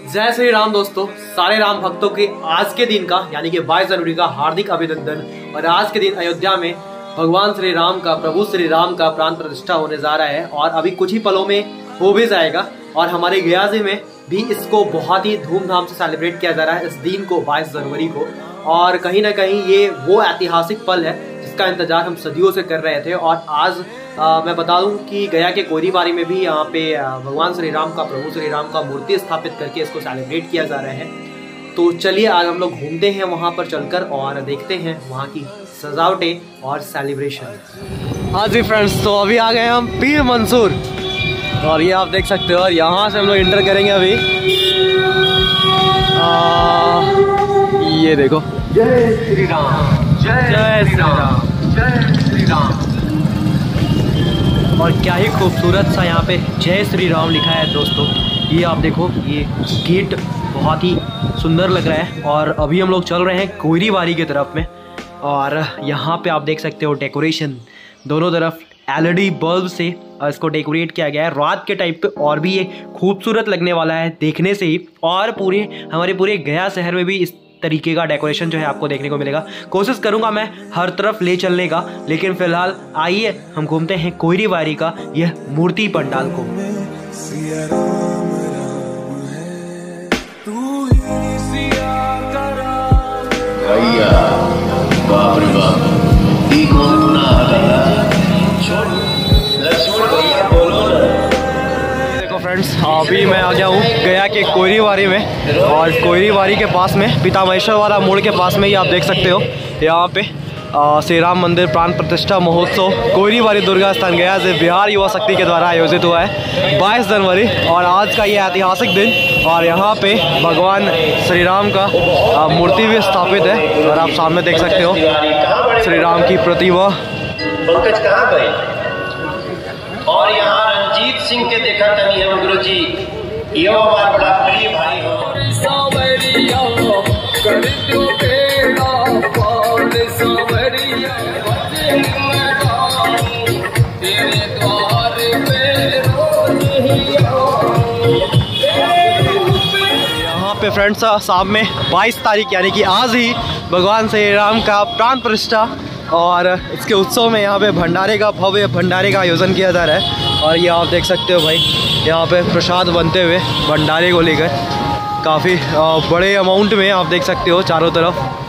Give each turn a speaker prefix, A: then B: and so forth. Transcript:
A: जय श्री राम दोस्तों, सारे राम भक्तों के आज के दिन का यानी कि 22 जनवरी का हार्दिक अभिनंदन। और आज के दिन अयोध्या में भगवान श्री राम का, प्रभु श्री राम का प्राण प्रतिष्ठा होने जा रहा है और अभी कुछ ही पलों में हो भी जाएगा। और हमारे गया जिले में भी इसको बहुत ही धूमधाम से सेलिब्रेट किया जा रहा है इस दिन को, 22 जनवरी को। और कहीं ना कहीं ये वो ऐतिहासिक पल है जिसका इंतजार हम सदियों से कर रहे थे। और आज मैं बता दूं कि गया के कोइरीबारी में भी यहाँ पे भगवान श्री राम का, प्रभु श्री राम का मूर्ति स्थापित करके इसको सेलिब्रेट किया जा रहा है। तो चलिए आज हम लोग घूमते हैं वहाँ पर चलकर और देखते हैं वहाँ की सजावटें और सेलिब्रेशन। हाँ जी फ्रेंड्स, तो अभी आ गए हम पीर मंसूर और ये आप देख सकते हो। और यहाँ से हम लोग इंटर करेंगे अभी। ये देखो, जय श्री राम, जय श्री राम, जय श्री राम। और क्या ही खूबसूरत सा यहाँ पे जय श्री राम लिखा है दोस्तों। ये आप देखो, ये गेट बहुत ही सुंदर लग रहा है। और अभी हम लोग चल रहे हैं कोइरीबारी की तरफ में। और यहाँ पे आप देख सकते हो डेकोरेशन दोनों तरफ LED बल्ब से इसको डेकोरेट किया गया है रात के टाइप पे। और भी ये खूबसूरत लगने वाला है देखने से ही। और हमारे पूरे गया शहर में भी इस तरीके का डेकोरेशन जो है आपको देखने को मिलेगा। कोशिश करूंगा मैं हर तरफ ले चलने का, लेकिन फिलहाल आइए हम घूमते हैं कोइरीबारी का यह मूर्ति पंडाल को। फ्रेंड्स, अभी मैं आ गया हूँ गया के कोइरीबारी में। और कोइरीबारी के पास में पिता महेश्वर वाला मोड़ के पास में ही आप देख सकते हो, यहाँ पे श्री राम मंदिर प्राण प्रतिष्ठा महोत्सव कोइरीबारी दुर्गा स्थान गया से बिहार युवा शक्ति के द्वारा आयोजित हुआ है 22 जनवरी। और आज का ये ऐतिहासिक दिन। और यहाँ पे भगवान श्री राम का मूर्ति भी स्थापित है। और आप सामने देख सकते हो श्री राम की प्रतिमा।
B: पंकज कहाँ गए? और यहाँ रंजीत सिंह के देखा तनी हम गुरु जी, यो हमारा बड़ा प्रिय भाई हो।
A: यहाँ पे फ्रेंड्स शाम में 22 तारीख यानी कि आज ही भगवान श्री राम का प्राण प्रतिष्ठा और इसके उत्सव में यहाँ पे भंडारे का, भव्य भंडारे का आयोजन किया जा रहा है। और ये आप देख सकते हो भाई, यहाँ पे प्रसाद बनते हुए भंडारे को लेकर काफ़ी बड़े अमाउंट में आप देख सकते हो चारों तरफ।